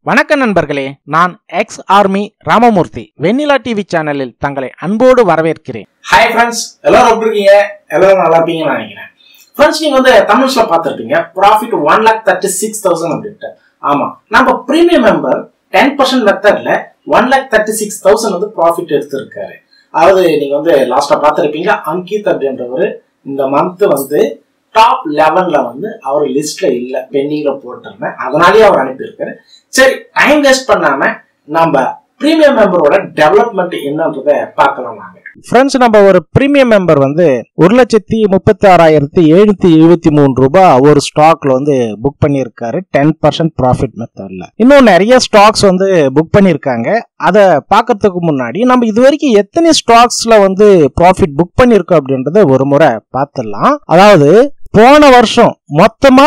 வணக்கம் நண்பர்களே, நான் ex army Ramamurthy Vennila TV சேனலில் தங்களை அன்போடு வரவேற்கிறேன். ஹாய் ஃப்ரெண்ட்ஸ், எல்லாரும் எப்படி இருக்கீங்க? எல்லாரும் நல்லா இருப்பீங்கன்னு நினைக்கிறேன். ஃப்ரெண்ட்ஸ், நீங்க தமிழ்ல பார்த்துருப்பீங்க ப்ராஃபிட் 1,36,000 அப்படின்ட்டு. ஆமா, நம்ம பிரீமியம் மெம்பர் 10% மெத்தட்ல 1,36,000 ப்ராஃபிட் எடுத்திருக்காரு. அதாவது நீங்க லாஸ்டா பார்த்துருப்பீங்க, அங்கித் அப்படின்றவரு இந்த மந்த் டாப் 11ல அவர் லிஸ்ட்ல இல்ல, பெண்டிங்ல போட்டிருந்தேன், அதனாலேயே அவர் அனுப்பியிருக்காரு. சரி, டைம் வேஸ்ட் பண்ணாம நம்ம பிரீமியம் மெம்பரோட டெவலப்மெண்ட் என்னன்றதை பார்க்கலாம். நாங்க ஃப்ரெண்ட்ஸ், நம்ம ஒரு பிரீமியம் மெம்பர் 1,36,773 ரூபாய் ஒரு ஸ்டாக்ல புக் பண்ணியிருக்காரு 10% ப்ராஃபிட் மெத்தட்ல. இன்னும் நிறைய ஸ்டாக்ஸ் புக் பண்ணியிருக்காங்க. அதை பார்க்கறதுக்கு முன்னாடி நம்ம இது வரைக்கும் எத்தனை ஸ்டாக்ஸ்ல ப்ராஃபிட் புக் பண்ணியிருக்கோம் அப்படின்றத ஒரு முறை பார்த்துடலாம். அதாவது போன வருஷம் மொத்தமா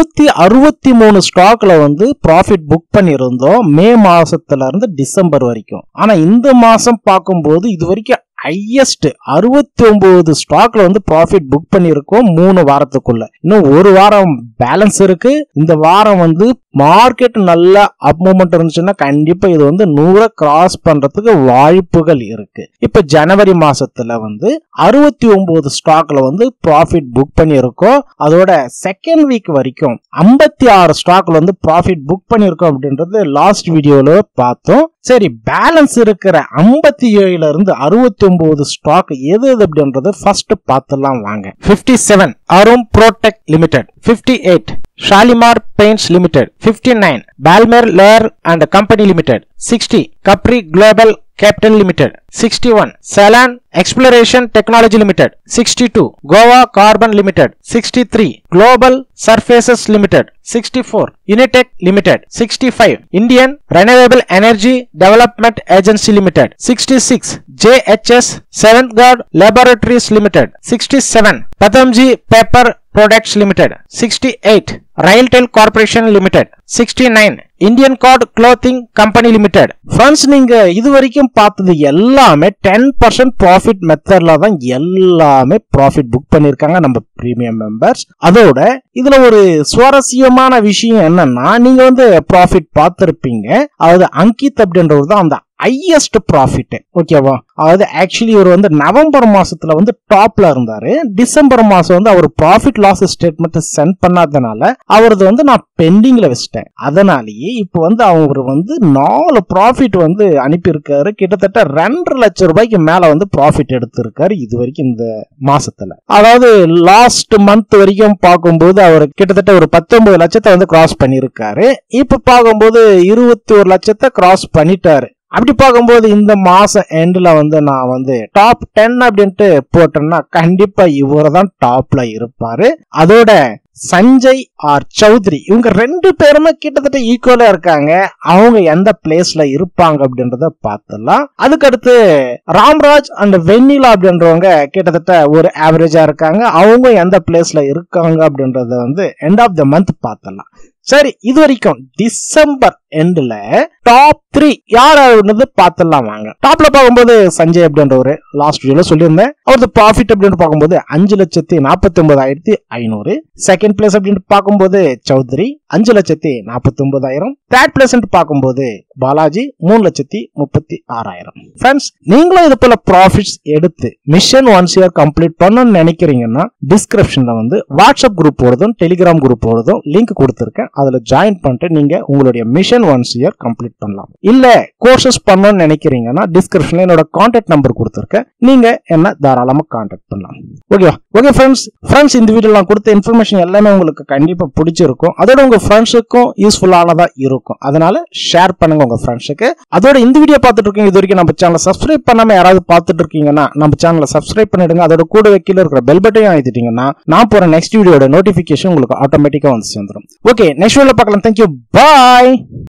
363 ஸ்டாக்ல ப்ராஃபிட் புக் பண்ணியிருந்தோம், மே மாசத்துல இருந்து டிசம்பர் வரைக்கும். ஆனா இந்த மாசம் பார்க்கும்போது இது வரைக்கும் ஹையஸ்ட் 69 ஸ்டாக்ல ப்ராஃபிட் புக் பண்ணிருக்கோம் 3 வாரத்துக்குள்ள. இன்னும் ஒரு வாரம் பேலன்ஸ் இருக்கு. இந்த வாரம் மார்க்கெட் நல்ல அப் மூவ்மெண்ட் இருந்துச்சுன்னா கண்டிப்பா இது 100 கிராஸ் பண்றதுக்கு வாய்ப்புகள் இருக்கு. இப்ப ஜனவரி மாசத்துல 69 ஸ்டாக்ல ப்ராஃபிட் புக் பண்ணிருக்கோம். அதோட செகண்ட் வீக் வரைக்கும் 56 ஸ்டாக்ல ப்ராஃபிட் புக் பண்ணிருக்கோம் அப்படின்றது லாஸ்ட் வீடியோல பார்த்தோம். சரி, பேலன்ஸ் இருக்கிற 57ல இருந்து 69 ஸ்டாக் எது அப்படின்றது ஃபர்ஸ்ட் பார்த்துலாம் வாங்க. 57 Arun protech limited, 58 Shalimar paints limited, 59 Balmer Lawrie and company limited, 60 Capri global capital limited, 61 Selan exploration technology limited, 62 Goa carbon limited, 63 global surfaces limited, 64 Unitech limited, 65 Indian renewable energy development agency limited, 66 JHS Svendgaard laboratories limited, 67 Padamjee paper products limited, 68 RailTel corporation limited, 69 Indian card clothing company limited. Friends, நீங்க இது வரைக்கும் பார்த்தது எல்லாமே 10% profit மெத்தட்ல தான் எல்லாமே profit book பண்ணிருக்காங்க நம்ம பிரீமியம் மெம்பர்ஸ். அதோட இதுல ஒரு சுவாரஸ்யமான விஷயம் என்னன்னா, நீங்க ப்ராஃபிட் பார்த்திருப்பீங்க. அதாவது அங்கித் அப்படின்றவர் தான் அந்த ஹையஸ்ட் ப்ராஃபிட். ஓகேவா? அதாவது ஆக்சுவலி இவர் நவம்பர் மாசத்துல டாப்ல இருந்தாரு. டிசம்பர் மாசம் அவர் ப்ராஃபிட் லாஸ் ஸ்டேட்மெண்ட் சென்ட் பண்ணாதனால அவரது நான் பெண்டிங்ல வச்சிட்டேன். அதனாலேயே இப்போ அவர் 4 ப்ராஃபிட் அனுப்பியிருக்காரு. கிட்டத்தட்ட 2.5 லட்சம் ரூபாய்க்கு மேல ப்ராஃபிட் எடுத்திருக்காரு இது வரைக்கும் இந்த மாசத்துல. அதாவது லாஸ்ட் மந்த் வரைக்கும் பார்க்கும்போது அவர் கிட்டத்தட்ட ஒரு 19 லட்சத்தை கிராஸ் பண்ணிருக்காரு. இப்ப பார்க்கும்போது 21 லட்சத்தை கிராஸ் பண்ணிட்டாரு. அப்படி பார்க்கும்போது இந்த மாசம் எண்ட்ல நான் டாப் 10 அப்படின்ட்டு போட்டேன்னா கண்டிப்பா இவரை தான் டாப்ல இருப்பாரு. அதோட சஞ்சய் ஆர் சௌத்ரி, இவங்க 2 பேருமே கிட்டத்தட்ட ஈக்குவலா இருக்காங்க. அவங்க எந்த பிளேஸ்ல இருப்பாங்க அப்படின்றத பார்த்துலாம். அதுக்கடுத்து ராம்ராஜ் அண்ட் வெண்ணிலா அப்படின்றவங்க கிட்டத்தட்ட ஒரு ஆவரேஜா இருக்காங்க. அவங்க எந்த பிளேஸ்ல இருக்காங்க அப்படின்றத எண்ட் ஆஃப் த மந்த் பார்த்துலாம். சரி, இது வரைக்கும் டிசம்பர் எண்ட்ல டாப் 3 யாராவது பார்த்துலாம் வாங்க. டாப்ல பார்க்கும்போது சஞ்சய் அப்படின்றவரு லாஸ்ட் வீடியோல சொல்லியிருந்தேன். அவரது ப்ராஃபிட் அப்படின்னு பார்க்கும்போது 5,49,500. செகண்ட் பிளேஸ் அப்படின்னு பார்க்கும்போது சௌத்ரி 5,49,000. தேர்ட் பிளேஸ் பார்க்கும்போது பாலாஜி 3,36,000. ஃப்ரெண்ட்ஸ், நீங்களும் இது போல ப்ராஃபிட்ஸ் எடுத்து மிஷன் 1 இயர் கம்ப்ளீட் பண்ணணும்னு நினைக்கிறீங்கன்னா டிஸ்கிரிப்ஷன்ல வாட்ஸ்அப் குரூப் ஓடுதும் டெலிகிராம் குரூப் ஓடுதும் லிங்க் கொடுத்துருக்கேன். அதுல ஜாயின் பண்ணிட்டு நீங்க உங்களுடைய மிஷன் 1 இயர் கம்ப்ளீட் பண்ணலாம். இல்ல கோர்சஸ் பண்ணணும்னு நினைக்கிறீங்கன்னா டிஸ்கிரிப்ஷன்ல என்னோட கான்டாக்ட் நம்பர் கொடுத்துருக்கேன். நீங்க என்ன தாராளமா கான்டாக்ட் பண்ணலாம். ஓகேவா? ஓகே ஃப்ரெண்ட்ஸ், இந்த வீடியோல நான் கொடுத்த இன்ஃபர்மேஷன் எல்லாமே உங்களுக்கு கண்டிப்பா பிடிச்சிருக்கும். அதோட உங்க ஃப்ரெண்ட்ஸுக்கும் யூஸ்ஃபுல்லானதா இருக்கும். அதனால ஷேர் பண்ணுங்க உங்க ஃப்ரெண்ட்ஸுக்கு. அதோட இந்த வீடியோ பார்த்துட்டு இருக்கீங்க, இது வரைக்கும் நம்ம சேனலை சப்ஸ்கிரைப் பண்ணாம யாராவது பார்த்துட்டு இருக்கீங்கன்னா நம்ம சேனலை சப்ஸ்கிரைப் பண்ணிடுங்க. அதோட கூட கீழ இருக்கிற பெல் பட்டனையும் அழுத்திட்டீங்கன்னா நான் போற நெக்ஸ்ட் வீடியோட நோட்டிபிகேஷன் உங்களுக்கு ஆட்டோமேட்டிக்கா சேர்ந்துடும். ஓகே, நெக்ஸ்ட் வீடியோல பார்க்கலாம். தேங்க்யூ, பாய்.